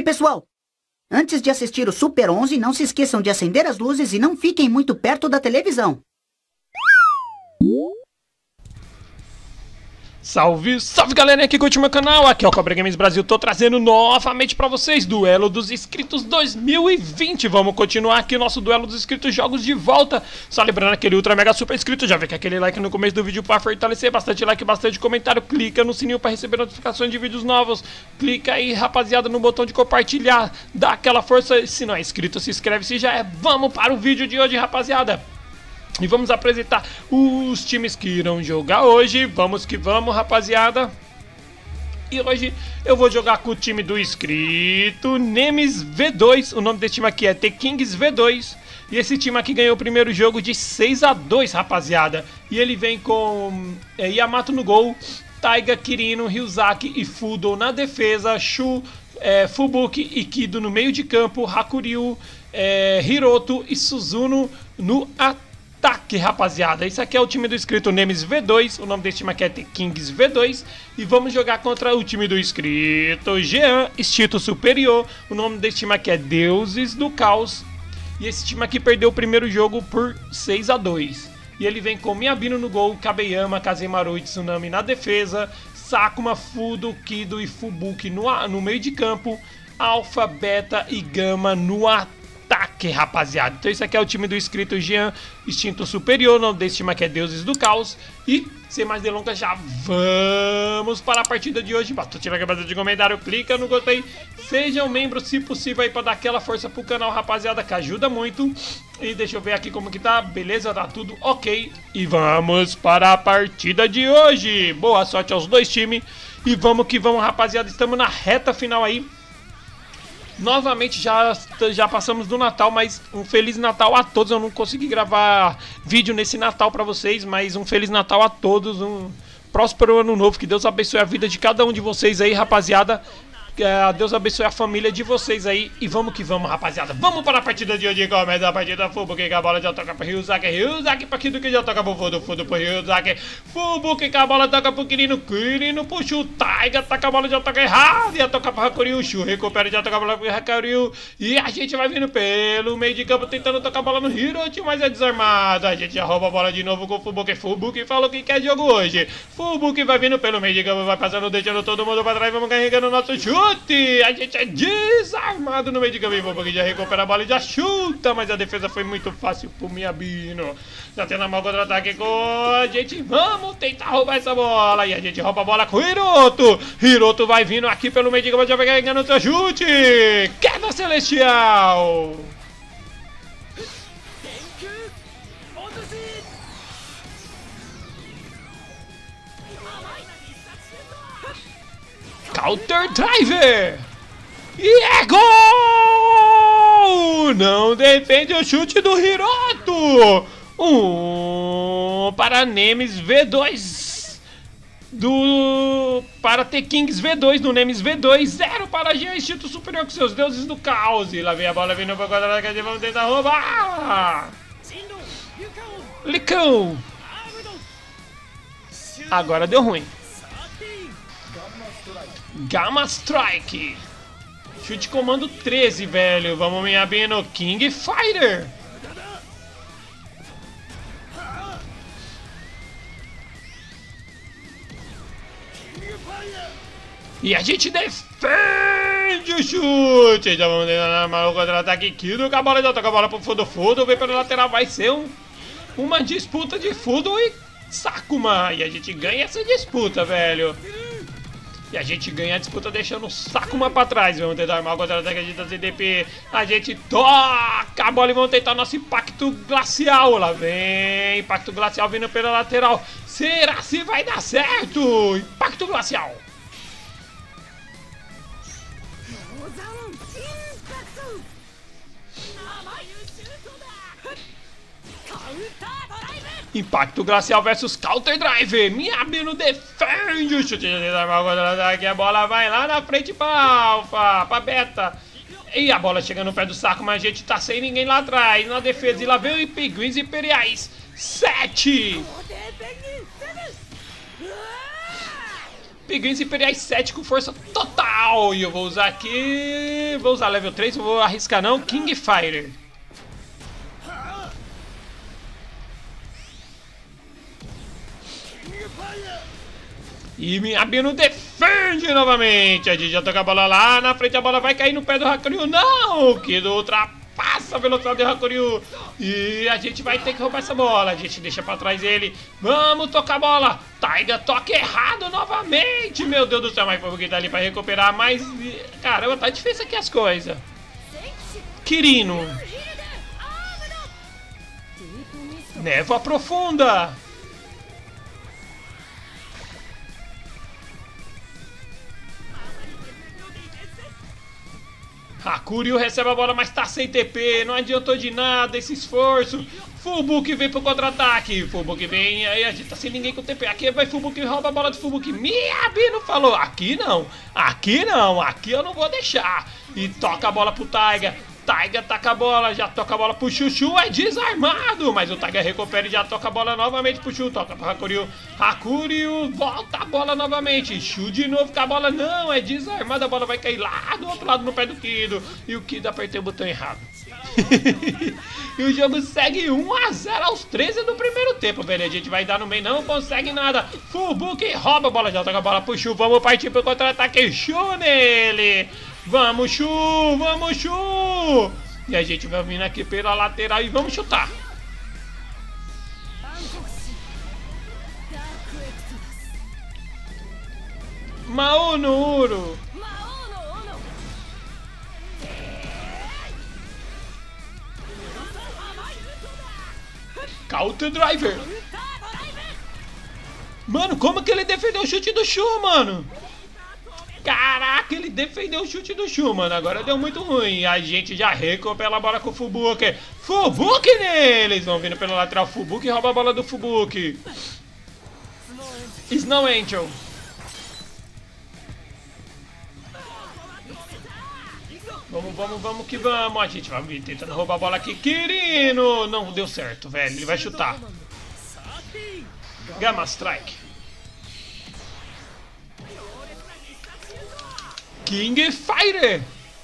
Oi, pessoal! Antes de assistir o Super 11, não se esqueçam de acender as luzes e não fiquem muito perto da televisão. Salve, salve galerinha que curte meu canal, aqui é o Cobra Games Brasil, tô trazendo novamente pra vocês Duelo dos Inscritos 2020. Vamos continuar aqui o nosso Duelo dos Inscritos Jogos de volta. Só lembrando aquele ultra mega super inscrito, já vê que aquele like no começo do vídeo pra fortalecer, bastante like, bastante comentário, clica no sininho pra receber notificações de vídeos novos. Clica aí rapaziada no botão de compartilhar, dá aquela força, se não é inscrito se inscreve, se já é. Vamos para o vídeo de hoje rapaziada. E vamos apresentar os times que irão jogar hoje. Vamos que vamos, rapaziada. E hoje eu vou jogar com o time do inscrito Nemes V2. O nome desse time aqui é The Kings V2. E esse time aqui ganhou o primeiro jogo de 6-2, rapaziada. E ele vem com Yamato no gol, Taiga, Kirino, Ryuzaki e Fudo na defesa, Shu, Fubuki e Kido no meio de campo, Hakuryu, Hiroto e Suzuno no ataque. Rapaziada, esse aqui é o time do inscrito Nemes V2, o nome desse time aqui é The Kings V2 e vamos jogar contra o time do inscrito Jean, instinto superior, o nome desse time aqui é Deuses do Caos e esse time aqui perdeu o primeiro jogo por 6-2 e ele vem com Miyabino no gol, Kabeyama, Kazemaru e Tsunami na defesa, Sakuma, Fudo, Kido e Fubuki no meio de campo, Alpha, Beta e Gama no ataque, rapaziada. Então esse aqui é o time do inscrito Jean, instinto superior, o nome desse time aqui é Deuses do Caos. E, sem mais delongas, já vamos para a partida de hoje. Batu, tira a cabeça de comentário, clica no gostei, seja um membro se possível aí para dar aquela força pro canal, rapaziada, que ajuda muito. E deixa eu ver aqui como que tá, beleza, tá tudo ok. E vamos para a partida de hoje. Boa sorte aos dois times. E vamos que vamos, rapaziada, estamos na reta final aí. Novamente já passamos do Natal, mas um Feliz Natal a todos. Eu não consegui gravar vídeo nesse Natal pra vocês, mas um Feliz Natal a todos, um próspero ano novo, que Deus abençoe a vida de cada um de vocês aí, rapaziada. Deus abençoe a família de vocês aí. E vamos que vamos, rapaziada. Vamos para a partida de hoje. Começa a partida. Fubuki com a bola já toca para Ryuzaki. Ryuzaki para Kido que já toca para Fudo. Fudo para Ryuzaki. Fubuki com a bola toca para Kirino. Kirino puxa o Taiga. Toca a bola já toca errado. Já toca para Hakuryu. Shu recupera já toca a bola para Hakuryu. E a gente vai vindo pelo meio de campo tentando tocar a bola no Hiroto, mas é desarmado. A gente já rouba a bola de novo com o Fubuki. Fubuki falou que quer jogo hoje. Fubuki vai vindo pelo meio de campo. Vai passando, deixando todo mundo para trás. Vamos carregando o nosso chute. A gente é desarmado no meio de campo, porque já recupera a bola e já chuta, mas a defesa foi muito fácil pro Miyabino. Já tendo a mão contra-ataque com a gente, vamos tentar roubar essa bola, e a gente rouba a bola com o Hiroto. Hiroto vai vindo aqui pelo meio de campo, já vai ganhando o seu chute. Queda celestial. Counter Driver! E é gol! Não defende o chute do Hiroto! Para Nemes V2 para The Kings V2 no Nemes V2, 0 para Jean, instinto superior com seus deuses do caos. E lá vem a bola vindo para quadra que a gente vai tentar roubar! Licão! Agora deu ruim. Gamma Strike. Chute comando 13, velho. Vamos, Miyabino. King Fighter. E a gente defende o chute. Já vamos tentar maluco contra-ataque. Kido com a bola. Já toca a bola pro Fudo. Fudo vem pela lateral. Vai ser uma disputa de Fudo e Sakuma. E a gente ganha essa disputa, velho. E a gente ganha a disputa deixando o Sakuma pra trás. Vamos tentar armar o contra-ataque da CDP. A gente toca a bola e vamos tentar nosso impacto glacial. Lá vem impacto glacial vindo pela lateral. Será se vai dar certo? Impacto glacial. Impacto glacial versus Counter Drive. Miyabino defende o chute. A bola vai lá na frente pra Alpha, pra Beta. E a bola chega no pé do saco, mas a gente tá sem ninguém lá atrás. Na defesa, e lá vem o Pinguins Imperiais. 7. Pinguins Imperiais 7 com força total. E eu vou usar aqui Vou usar level 3, não vou arriscar não. King Fighter. E minha Bino defende novamente. A gente já toca a bola lá na frente. A bola vai cair no pé do Hakuryu. Não! Kido ultrapassa a velocidade do Hakuryu. E a gente vai ter que roubar essa bola. A gente deixa pra trás ele. Vamos tocar a bola. Taiga toca errado novamente. Meu Deus do céu. Mas foi o que tá ali pra recuperar. Mas, caramba, tá difícil aqui as coisas. Kirino. Névoa profunda. Hakuryu recebe a bola, mas tá sem TP, não adiantou de nada esse esforço. Fubuki vem pro contra-ataque, Fubuki vem, aí a gente tá sem ninguém com TP. Aqui vai Fubuki, rouba a bola do Fubuki. Miyabino falou, aqui não, aqui eu não vou deixar. E toca a bola pro Taiga. Taiga taca a bola, já toca a bola pro Chuchu, é desarmado. Mas o Taiga recupera e já toca a bola novamente pro Chu, toca pro Hakuryu. Hakuryu volta a bola novamente. Chu de novo com a bola, não, é desarmado. A bola vai cair lá do outro lado no pé do Kido. E o Kido apertou o botão errado. E o jogo segue 1-0 aos 13 do primeiro tempo, velho. A gente vai dar no meio, não consegue nada. Fubuki rouba a bola, já toca a bola pro Chu. Vamos partir pro contra-ataque, Chu nele. Vamos, Chu! Vamos, Chu! E a gente vai vindo aqui pela lateral e vamos chutar. Mao no Uro. Counter Driver. Mano, como que ele defendeu o chute do Chu, mano? Caraca, ele defendeu o chute do Chu, mano. Agora deu muito ruim. A gente já recupera a bola com o Fubuki. Fubuki neles! Vão vindo pela lateral. Fubuki rouba a bola do Fubuki. Snow Angel. Vamos que vamos. A gente vai vir tentando roubar a bola aqui. Kirino! Não deu certo, velho. Ele vai chutar. Gamma Strike. King Fighter!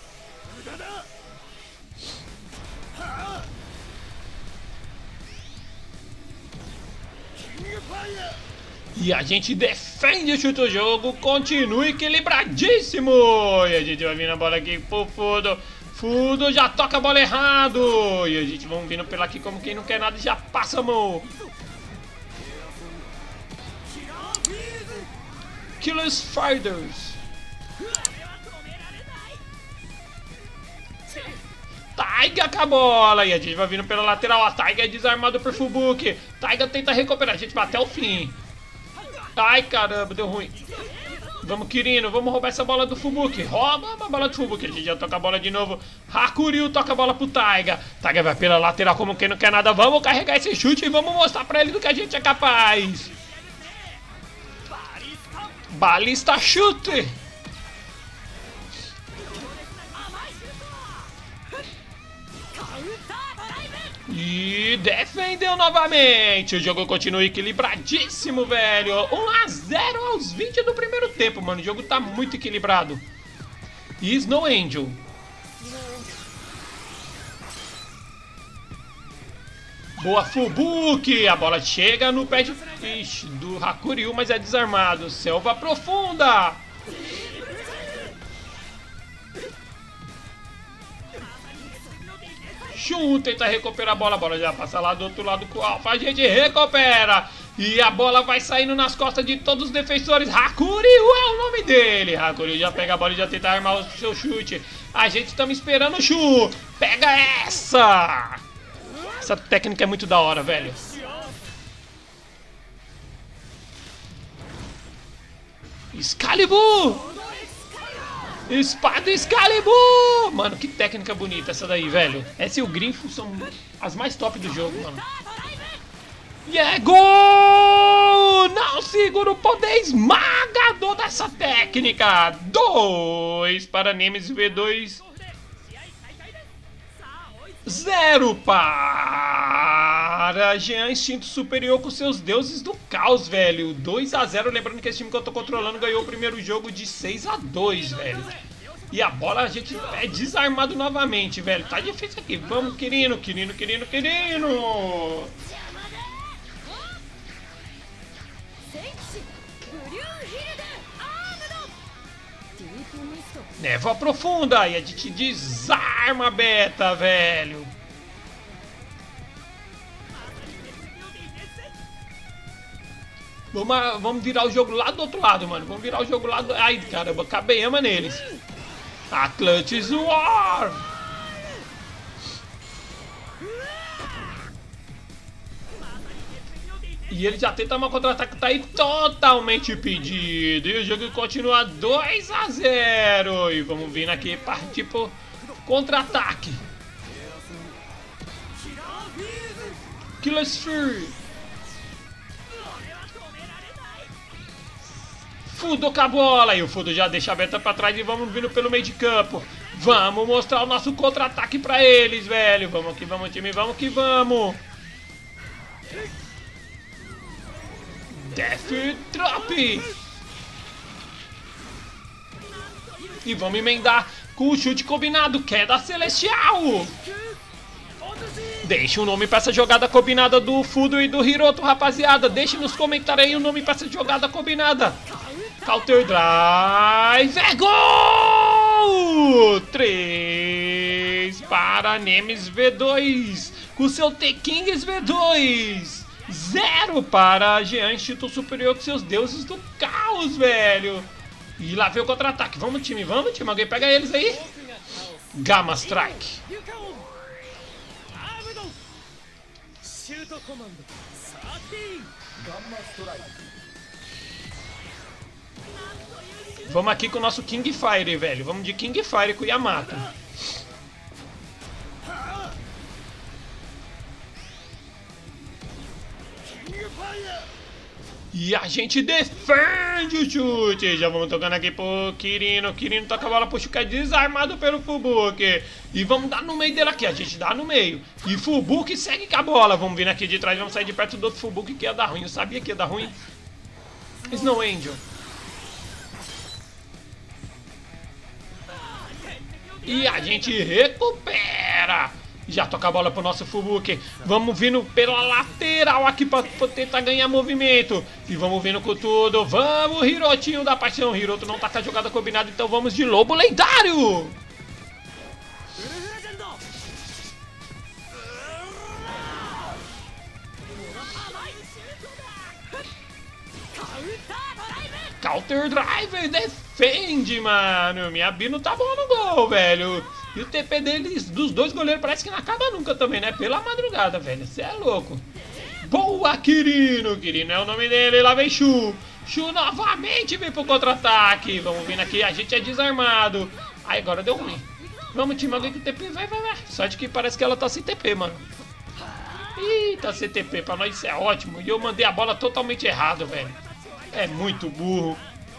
E a gente defende o chute do jogo, continua equilibradíssimo! E a gente vai vindo a bola aqui pro Fudo. Fudo já toca a bola errado! E a gente vai vindo pela aqui como quem não quer nada e já passa a mão. Killers Fighters. Taiga com a bola. E a gente vai vindo pela lateral. A Taiga é desarmado por Fubuki. Taiga tenta recuperar. A gente vai até o fim. Ai, caramba, deu ruim. Vamos, Kirino. Vamos roubar essa bola do Fubuki. Rouba a bola do Fubuki. A gente já toca a bola de novo. Hakuryu toca a bola pro Taiga. Taiga vai pela lateral como quem não quer nada. Vamos carregar esse chute e vamos mostrar pra ele do que a gente é capaz. Balista chute. E defendeu novamente. O jogo continua equilibradíssimo, velho. 1-0 aos 20 do primeiro tempo, mano. O jogo tá muito equilibrado. E Snow Angel. Boa, Fubuki. A bola chega no pé de fish do Hakuryu, mas é desarmado. Selva profunda. Shun tenta recuperar a bola já passa lá do outro lado com o Alpha, a gente recupera. E a bola vai saindo nas costas de todos os defensores. Hakuryu é o nome dele. Hakuryu já pega a bola e já tenta armar o seu chute. A gente estamos esperando o Shu. Pega essa! Essa técnica é muito da hora, velho. Excalibur! Espada Excalibur! Mano, que técnica bonita essa daí, velho. Essa e o Grifo são as mais top do jogo, mano. E é gol! Não segura o poder esmagador dessa técnica. 2 para Nemesis V2. 0 para Jean Instinto Superior com seus deuses do caos, velho. 2-0. Lembrando que esse time que eu tô controlando ganhou o primeiro jogo de 6-2, velho. E a bola a gente é desarmado novamente, velho. Tá difícil aqui. Vamos, Kirino. Névoa profunda. E a gente desarma a Beta, velho. Vamos virar o jogo lá do outro lado, mano. Vamos virar o jogo lá do... Ai, caramba, Kabeyama neles. Atlantis War! E ele já tenta uma contra-ataque, tá aí totalmente impedido. E o jogo continua 2-0. E vamos vir aqui partir pro contra-ataque. Killer Sphere. Fudo com a bola. E o Fudo já deixa a Beta pra trás e vamos vindo pelo meio de campo. Vamos mostrar o nosso contra-ataque pra eles, velho. Vamos que vamos, time. Vamos que vamos. Death Drop. E vamos emendar com o chute combinado. Queda Celestial. Deixa o nome pra essa jogada combinada do Fudo e do Hiroto, rapaziada. Deixe nos comentários aí o nome pra essa jogada combinada. Counter Drive. É gol! 3 para Nemesis V2. Com seu T-Kings V2. 0 para Jean Instituto Superior com seus deuses do caos, velho. E lá vem o contra-ataque. Vamos, time. Alguém pega eles aí. Gamma Strike. Vamos aqui com o nosso King Fire, velho. Vamos de King Fire com o Yamato. E a gente defende o chute. Já vamos tocando aqui pro Kirino. Kirino toca a bola pro Shukai, desarmado pelo Fubuki. E vamos dar no meio dele aqui. A gente dá no meio. E Fubuki segue com a bola. Vamos vir aqui de trás. Vamos sair de perto do outro Fubuki que ia dar ruim. Eu sabia que ia dar ruim. Snow Angel. E a gente recupera. Já toca a bola pro nosso Fubuki. Vamos vindo pela lateral aqui pra tentar ganhar movimento. E vamos vindo com tudo. Vamos, Hirotinho da paixão. Hiroto não tá com a jogada combinada, então vamos de Lobo Lendário. Counter Drive defende, mano. Minha Bi não tá boa no gol, velho. E o TP deles, dos dois goleiros, parece que não acaba nunca também, né? Pela madrugada, velho. Você é louco. Boa, Kirino. Kirino é o nome dele. Lá vem Shu. Shu novamente vem pro contra-ataque. Vamos vindo aqui. A gente é desarmado. Aí agora deu ruim. Vamos, time. Alguém com TP. Vai. Sorte que parece que ela tá sem TP, mano. Ih, tá sem TP. Pra nós isso é ótimo. E eu mandei a bola totalmente errado, velho. É muito burro.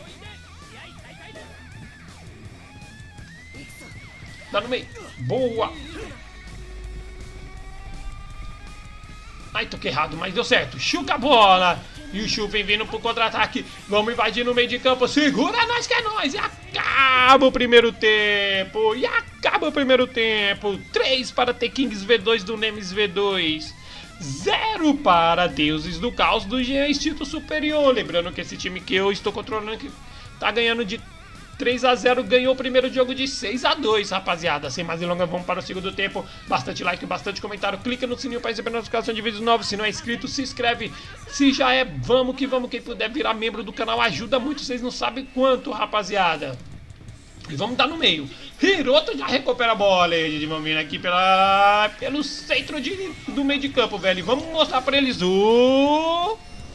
Dá no meio. Boa. Ai, toquei errado, mas deu certo. Chuca a bola. E o Shu vem vindo pro contra-ataque. Vamos invadir no meio de campo. Segura nós que é nós. E acaba o primeiro tempo. 3 para T-Kings V2 do Nemesis V2. 0 para Deuses do Caos do Jean Instituto Superior. Lembrando que esse time que eu estou controlando que tá ganhando de 3-0, ganhou o primeiro jogo de 6-2, rapaziada. Sem mais delongas, vamos para o segundo tempo. Bastante like, bastante comentário. Clica no sininho para receber notificação de vídeos novos. Se não é inscrito, se inscreve. Se já é, vamos que vamos. Quem puder virar membro do canal ajuda muito. Vocês não sabem quanto, rapaziada. E vamos dar no meio. Hiroto já recupera a bola. E vamos vir aqui pelo centro do meio de campo, velho. E vamos mostrar para eles o...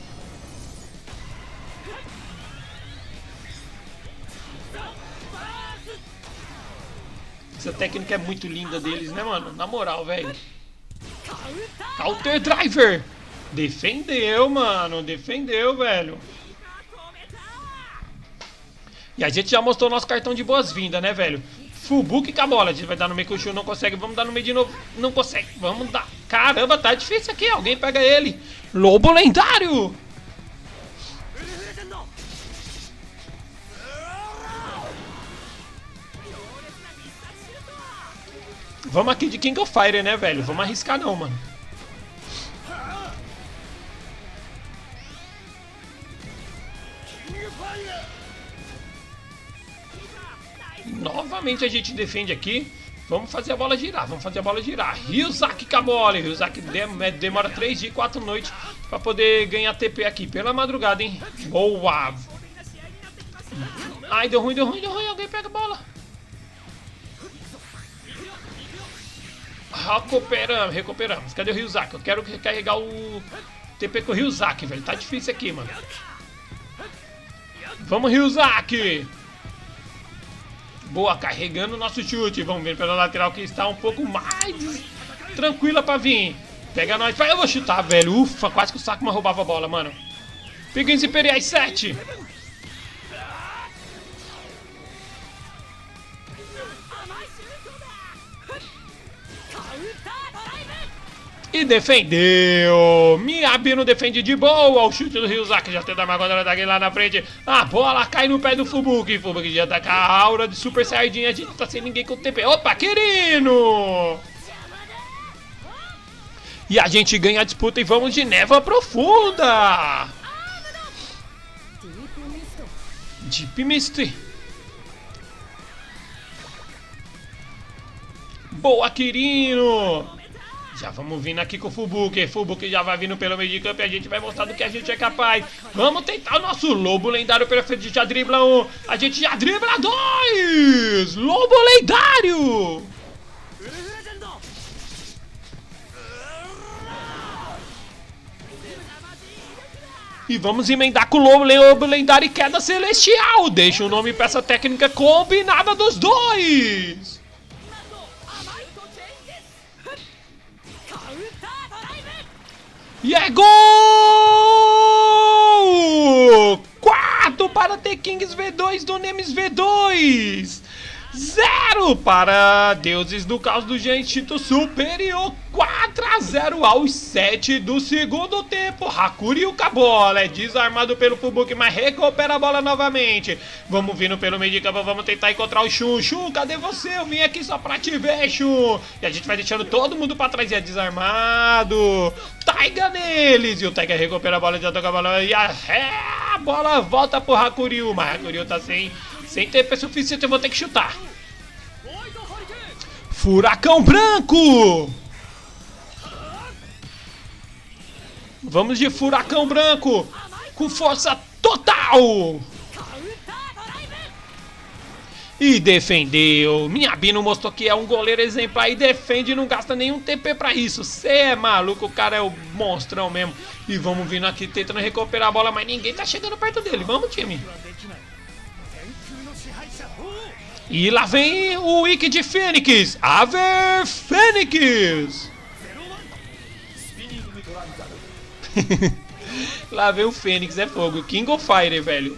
Essa técnica é muito linda deles, né, mano? Na moral, velho. Counter Driver. Defendeu, mano. Defendeu, velho. E a gente já mostrou nosso cartão de boas-vindas, né, velho? Fubuki com a bola. A gente vai dar no meio que o Shu não consegue. Vamos dar no meio de novo. Não consegue. Vamos dar. Caramba, tá difícil aqui. Alguém pega ele. Lobo Lendário. Vamos aqui de King of Fire, né, velho? Vamos arriscar não, mano. Novamente a gente defende aqui. Vamos fazer a bola girar, vamos fazer a bola girar. Ryuzaki com a bola. Ryuzaki demora 3 dias e 4 noites pra poder ganhar TP aqui. Pela madrugada, hein? Boa! Ai, deu ruim. Alguém pega a bola. Recuperamos. Cadê o Ryuzaki? Eu quero recarregar o TP com o Ryuzaki, velho. Tá difícil aqui, mano. Vamos, Ryuzaki! Boa, carregando o nosso chute. Vamos ver pela lateral que está um pouco mais tranquila pra vir. Pega nós. Eu vou chutar, velho. Ufa, quase que o Sakuma roubava a bola, mano. Pinguins Imperiais 7. E defendeu. Miabino defende de boa. O chute do Ryuzaki já tenta uma contra-ataque lá na frente. A bola cai no pé do Fubuki. Fubuki já tá com a aura de Super Saiyajin. A gente tá sem ninguém com o TP. Opa, Kirino! E a gente ganha a disputa e vamos de névoa profunda. Deep Mist. Boa, Kirino! Já vamos vindo aqui com o Fubuki. Fubuki já vai vindo pelo meio de campo e a gente vai mostrar do que a gente é capaz. Vamos tentar o nosso Lobo Lendário pela frente. Já dribla 1. A gente já dribla 2. Lobo Lendário. E vamos emendar com o Lobo Lendário e Queda Celestial. Deixa o nome pra essa técnica combinada dos dois. E é gol! 4 para The Kings V2 do Nemes V2. 0 para Deuses do Caos do Genshito Superior. 4-0 aos 7 do segundo tempo. Hakuryu com a bola. É desarmado pelo Fubuki, mas recupera a bola novamente. Vamos vindo pelo meio de campo. Vamos tentar encontrar o Shun. Shun, cadê você? Eu vim aqui só pra te ver, Shun. E a gente vai deixando todo mundo pra trás. E é desarmado. Taiga neles. E o Taiga recupera a bola. Já toca a bola. E a bola volta pro Hakuryu. Mas Hakuryu tá sem tempo suficiente. Eu vou ter que chutar. Furacão Branco. Vamos de Furacão Branco com força total. E defendeu. Miabino mostrou que é um goleiro exemplar e defende e não gasta nenhum TP pra isso. Cê é maluco, o cara é o monstrão mesmo. E vamos vindo aqui tentando recuperar a bola, mas ninguém tá chegando perto dele. Vamos, time. E lá vem o Wiki de Fênix. Aver Fênix. Lá vem o Fênix, é fogo. King of Fire, velho.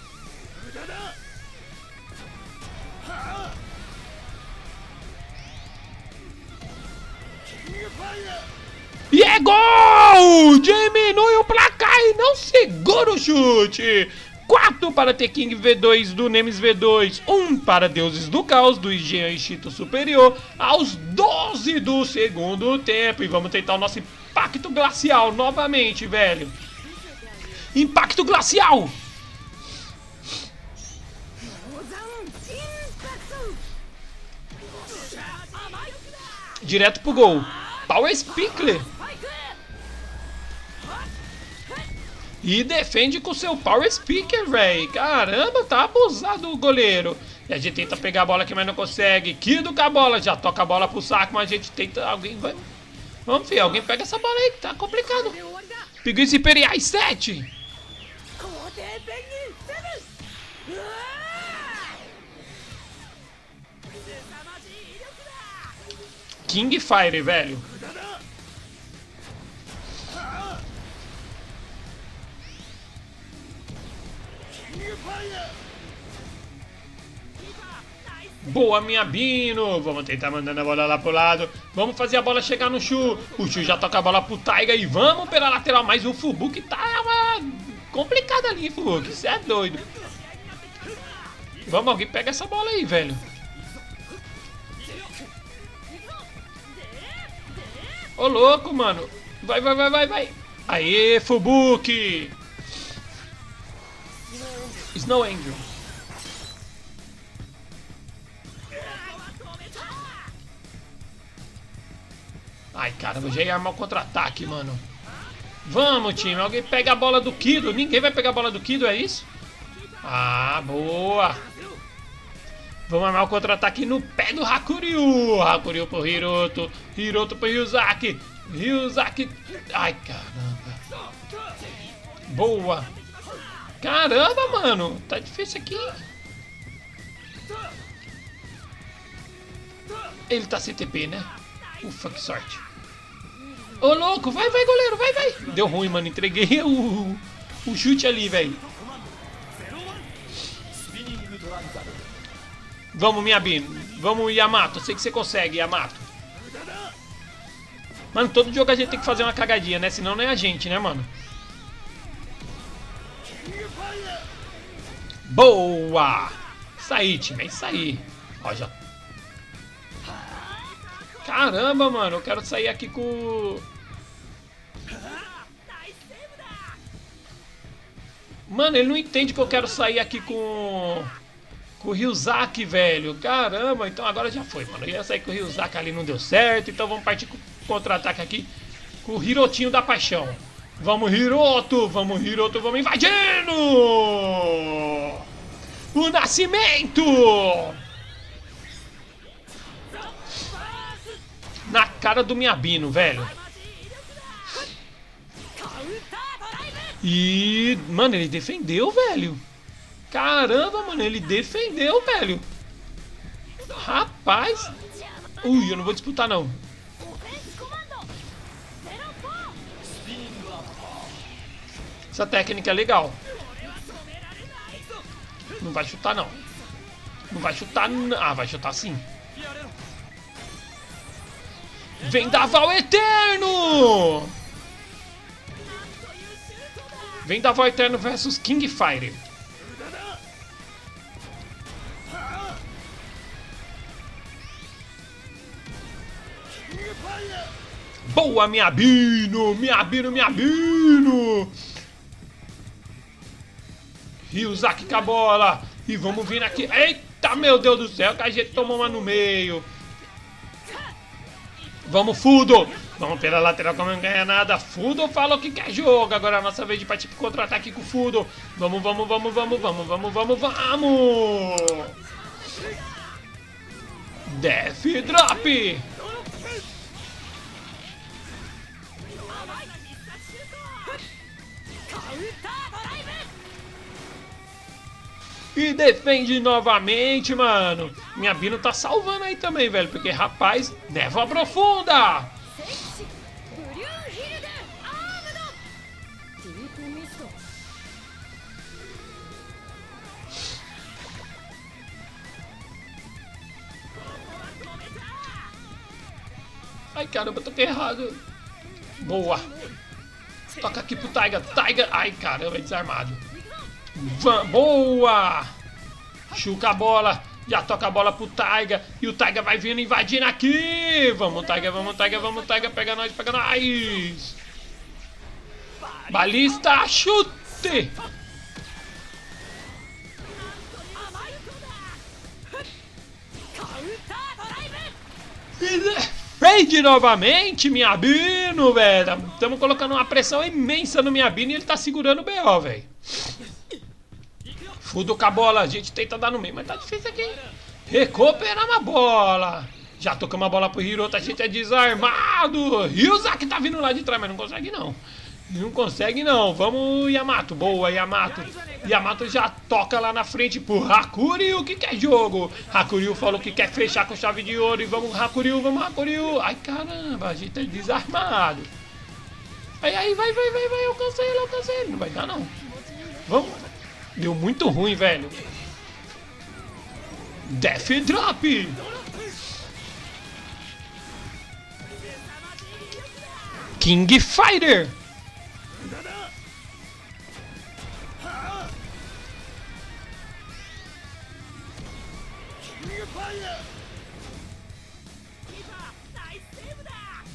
E é gol! Diminui o placar e não segura o chute. 4 para The King V2 do Nemes V2. 1 para Deuses do Caos do Genshito Superior. Aos 12 do segundo tempo. E vamos tentar o nosso Impacto Glacial novamente, velho. Impacto Glacial. Direto pro gol. Power Speaker. E defende com seu Power Speaker, velho. Caramba, tá abusado o goleiro. E a gente tenta pegar a bola aqui, mas não consegue. Kido com a bola. Já toca a bola pro saco, mas a gente tenta... Alguém vai... Vamos, filho. Alguém pega essa bola aí, que tá complicado. Pinguins Imperiais 7. King Fire, velho. Boa, Miabino. Vamos tentar mandando a bola lá pro lado. Vamos fazer a bola chegar no Shu. O Shu já toca a bola pro Taiga e vamos pela lateral. Mas o Fubuki tá complicado ali, Fubuki. Você é doido. Vamos, alguém pega essa bola aí, velho. Ô, louco, mano. Vai, vai, vai, vai, vai. Aê, Fubuki. Snow Angel. Ai, caramba, já ia armar o contra-ataque, mano. Vamos, time. Alguém pega a bola do Kido. Ninguém vai pegar a bola do Kido, é isso? Ah, boa. Vamos armar o contra-ataque no pé do Hakuryu. Hakuryu pro Hiroto. Hiroto pro Ryuzaki. Ryuzaki. Ai, caramba. Boa. Caramba, mano. Tá difícil aqui. Ele tá sem TP, né? Ufa, que sorte. Ô, louco. Vai, vai, goleiro. Vai, vai. Deu ruim, mano. Entreguei o chute ali, velho. Vamos, Miyabino. Vamos, Yamato. Sei que você consegue, Yamato. Mano, todo jogo a gente tem que fazer uma cagadinha, né? Senão não é a gente, né, mano? Boa! Isso aí, time. É isso aí. Ó, já. Caramba, mano. Eu quero sair aqui com... Mano, ele não entende que eu quero sair aqui com o Ryuzaki, velho. Caramba, então agora já foi, mano. Eu ia sair com o Ryuzaki ali, não deu certo. Então vamos partir com o contra-ataque aqui com o Hirotinho da paixão. Vamos, Hiroto! Vamos, Hiroto! Vamos invadindo! O nascimento! Na cara do Miyabino, velho. E... Mano, ele defendeu, velho. Caramba, mano, ele defendeu, velho. Rapaz. Ui, eu não vou disputar, não. Essa técnica é legal. Não vai chutar, não. Não vai chutar, não. Ah, vai chutar sim. Vendaval Eterno! Vendaval Eterno versus King Fire. Boa, Miyabino! Miyabino, Miyabino! Ryuzaki com a bola. E vamos vir aqui. Eita, meu Deus do céu, que a gente tomou uma no meio. Vamos, Fudo. Vamos pela lateral, como não ganha nada. Fudo falou que quer jogo. Agora é a nossa vez de partir pro contra-ataque com o Fudo. Vamos, vamos, vamos, vamos, vamos, vamos, vamos, vamos. Death Drop. E defende novamente, mano. Miyabino tá salvando aí também, velho. Porque, rapaz, névoa profunda. Ai, caramba, eu toquei errado. Boa. Toca aqui pro Taiga. Taiga. Ai, caramba, é desarmado. Boa! Chuca a bola. Já toca a bola pro Taiga. E o Taiga vai vindo invadindo aqui. Vamos, Taiga, vamos, Taiga, vamos, Taiga. Pega nós, pega nós. Balista, chute! Defende novamente, Miyabino, velho. Estamos colocando uma pressão imensa no Miyabino e ele tá segurando o BO, velho. Fudo com a bola, a gente tenta dar no meio, mas tá difícil aqui. Recuperamos a bola. Já tocamos a bola pro Hiroto, a gente é desarmado. Ryuzaki tá vindo lá de trás, mas não consegue não. Não consegue não. Vamos, Yamato. Boa, Yamato. Yamato já toca lá na frente pro Hakuryu, que quer jogo. Hakuryu falou que quer fechar com chave de ouro. E vamos, Hakuryu, vamos, Hakuryu. Ai, caramba, a gente é desarmado. Aí, vai, eu alcancei ele. Não vai dar não. Vamos. Deu muito ruim, velho. Death Drop. King Fighter.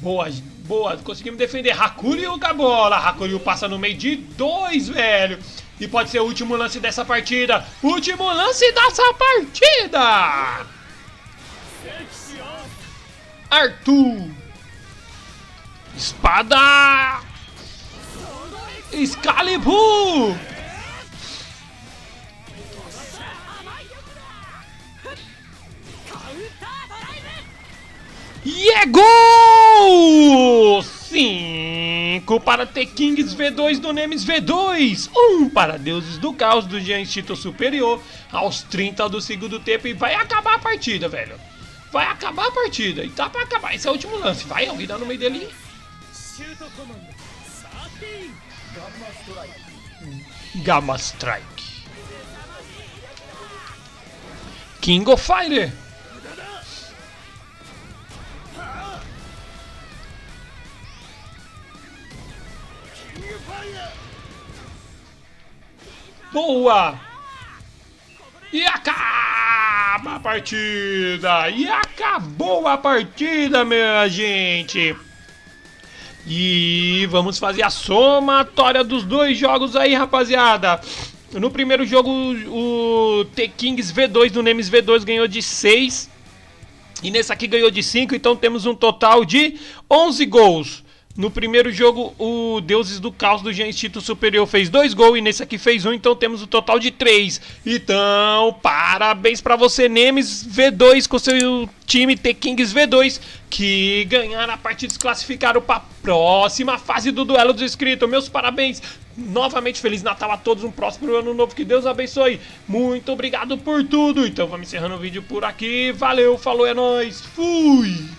Boa, boa, conseguimos defender. Hakuryu com a bola. Hakuryu passa no meio de 2, velho. E pode ser o último lance dessa partida. Último lance dessa partida. Arthur. Espada. Excalibur. E é gol! 5 para The Kings V2 do Nemes V2. 1 para Deuses do Caos do Jean Instinto Superior aos 30 do segundo tempo. E vai acabar a partida, velho. Vai acabar a partida. E tá pra acabar. Esse é o último lance. Vai, alguém dá no meio dele. Gamma Strike. King of Fire. Boa! E acaba a partida! E acabou a partida, minha gente! E vamos fazer a somatória dos dois jogos aí, rapaziada! No primeiro jogo, o The Kings V2 do Nemes V2 ganhou de 6. E nesse aqui ganhou de 5, então temos um total de 11 gols. No primeiro jogo, o Deuses do Caos do Jean Instinto Superior fez 2 gols e nesse aqui fez 1, então temos o total de 3. Então, parabéns pra você, Nemes V2, com seu time The Kings V2, que ganharam a partida e se classificaram pra próxima fase do Duelo dos Inscritos. Meus parabéns! Novamente, Feliz Natal a todos, um próximo ano novo, que Deus abençoe. Muito obrigado por tudo. Então, vamos encerrando o vídeo por aqui. Valeu, falou, é nóis, fui!